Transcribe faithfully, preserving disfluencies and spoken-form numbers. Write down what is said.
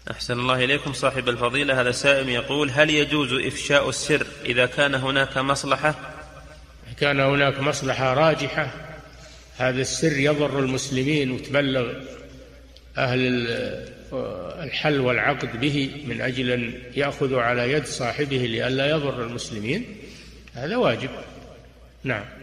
أحسن الله إليكم صاحب الفضيلة. هذا سائل يقول: هل يجوز إفشاء السر إذا كان هناك مصلحة؟ كان هناك مصلحة راجحة، هذا السر يضر المسلمين وتبلغ أهل الحل والعقد به من أجل أن يأخذوا على يد صاحبه لئلا يضر المسلمين، هذا واجب. نعم.